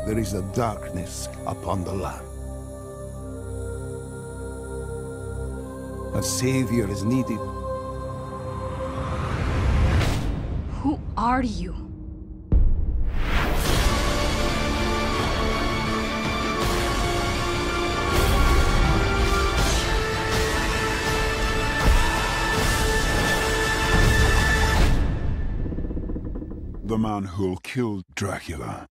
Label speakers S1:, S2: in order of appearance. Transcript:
S1: there is a darkness upon the land. A savior is needed.
S2: Who are you?
S1: The man who'll kill Dracula.